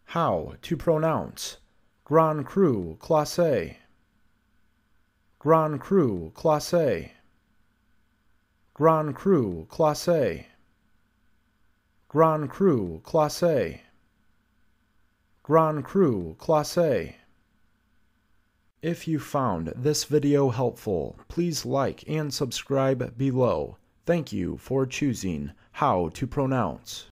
How to pronounce Grand Cru Classe. Grand Cru Classe. Grand Cru Classe. Grand Cru Classe. Grand Cru Classe. If you found this video helpful, please like and subscribe below. Thank you for choosing How to Pronounce.